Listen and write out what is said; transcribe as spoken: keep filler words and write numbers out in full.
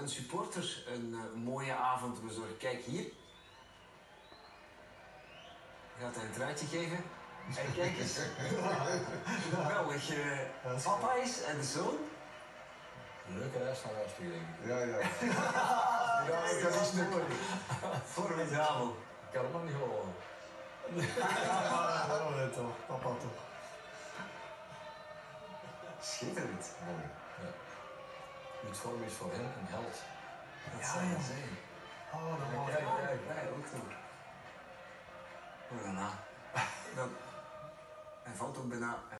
een supporter een uh, mooie avond bezorgd. Kijk hier. Gaat hij een truitje geven? En kijk eens. Geweldig. Uh, papa is en de zoon. Leuke rest van huis toe, denk ik. Ja, ja. Ja, ik kan niet stuk. Formidabel. Ik kan het nog niet geloven. Ja, dat toch. Papa toch. Schitterend. Mooi. Ja. Dit vorm is voor hem een held. Dat Ja, zou ja. je zijn. Oh, dat mag Kijk, ik. kijk, kijk, ook zo. Oh, daarna. Dan, hij valt ook bijna.